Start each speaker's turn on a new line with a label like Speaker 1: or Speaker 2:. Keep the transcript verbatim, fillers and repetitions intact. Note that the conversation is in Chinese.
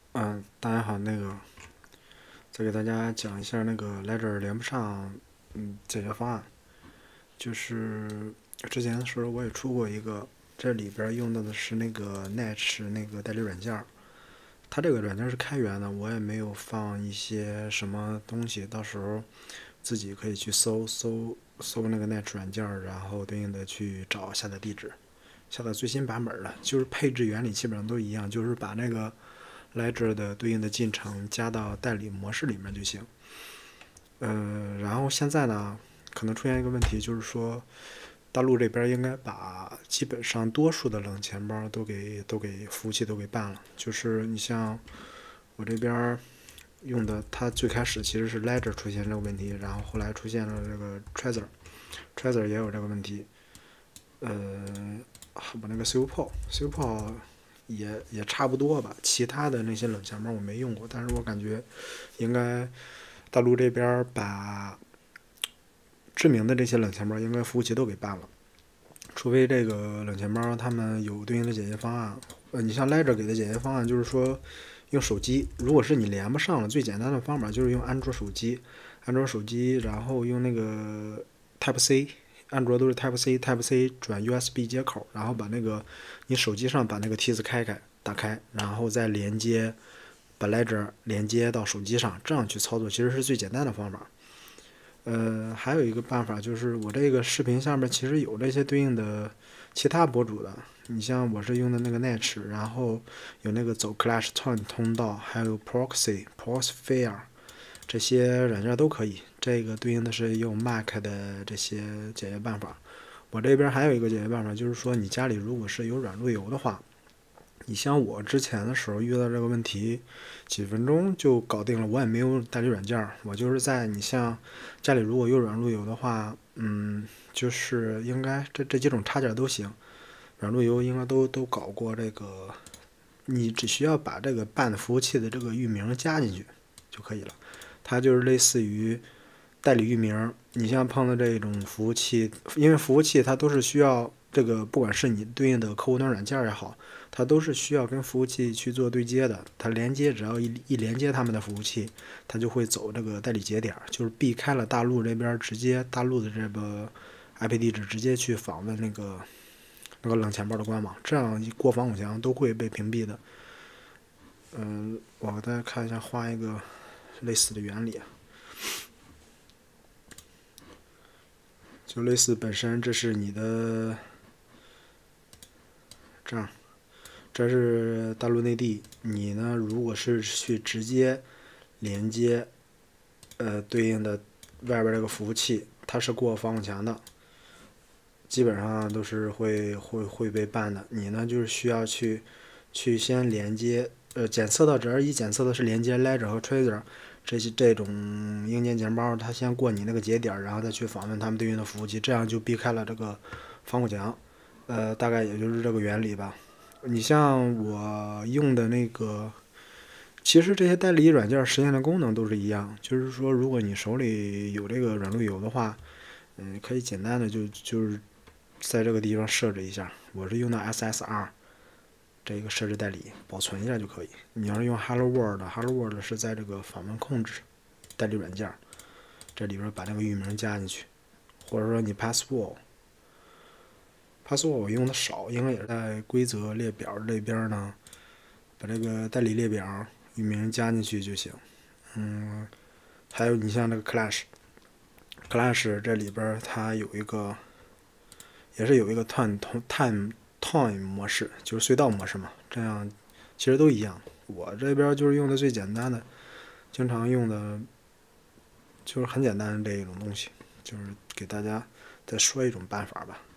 Speaker 1: 嗯，大家好，那个再给大家讲一下那个 Ledger 连不上，嗯，解决方案。就是之前的时候我也出过一个，这里边用到的是那个 Netch 那个代理软件，它这个软件是开源的，我也没有放一些什么东西，到时候自己可以去搜搜搜那个 Netch 软件，然后对应的去找下载地址，下载最新版本的，就是配置原理基本上都一样，就是把那个Ledger 的对应的进程加到代理模式里面就行。呃，然后现在呢，可能出现一个问题，就是说大陆这边应该把基本上多数的冷钱包都给都给服务器都给办了。就是你像我这边用的，它最开始其实是 Ledger 出现这个问题，然后后来出现了这个 Trezor，Trezor 也有这个问题。呃，我那个 s u p o s u p o 也也差不多吧。其他的那些冷钱包我没用过，但是我感觉应该大陆这边把知名的这些冷钱包应该服务器都给办了，除非这个冷钱包他们有对应的解决方案。呃，你像 Ledger 给的解决方案就是说用手机，如果是你连不上了，最简单的方法就是用安卓手机，安卓手机然后用那个 Type C， 安卓都是 Type C，Type C 转 U S B 接口，然后把那个你手机上把那个梯子开开打开，然后再连接把 Ledger 连接到手机上，这样去操作其实是最简单的方法。呃，还有一个办法就是我这个视频下面其实有这些对应的其他博主的，你像我是用的那个 Netch， 然后有那个走 Clash Tone 通道，还有 Proxy、Proxfire 这些软件都可以。这个对应的是用 Mac 的这些解决办法。我这边还有一个解决办法，就是说你家里如果是有软路由的话，你像我之前的时候遇到这个问题，几分钟就搞定了。我也没有代理软件，我就是在你像家里如果有软路由的话，嗯，就是应该这这几种插件都行，软路由应该都都搞过这个。你只需要把这个办的服务器的这个域名加进去就可以了。它就是类似于代理域名。你像碰到这种服务器，因为服务器它都是需要这个，不管是你对应的客户端软件也好，它都是需要跟服务器去做对接的。它连接只要一一连接他们的服务器，它就会走这个代理节点，就是避开了大陆这边直接大陆的这个 I P 地址，直接去访问那个那个冷钱包的官网，这样过防火墙都会被屏蔽的。嗯，我给大家看一下，画一个类似的原理，就类似本身这是你的这样，这是大陆内地，你呢如果是去直接连接呃对应的外边这个服务器，它是过防火墙的，基本上都是会会会被办的。你呢就是需要去去先连接，呃，检测到只要一检测的是连接 Ledger 和 Trezor 这些这种硬件钱包，它先过你那个节点，然后再去访问他们对应的服务器，这样就避开了这个防火墙。呃，大概也就是这个原理吧。你像我用的那个，其实这些代理软件实现的功能都是一样，就是说，如果你手里有这个软路由的话，嗯，可以简单的就就是在这个地方设置一下。我是用的 S S R 这个设置代理，保存一下就可以。你要是用 Hello World，Hello World 是在这个访问控制代理软件这里边把那个域名加进去，或者说你 Password，Password 我用的少，应该也是在规则列表这边呢，把这个代理列表域名加进去就行。嗯，还有你像这个 Clash，Clash 这里边它有一个，也是有一个 time time time 模式，就是隧道模式嘛，这样其实都一样。我这边就是用的最简单的，经常用的就是很简单的这一种东西，就是给大家再说一种办法吧。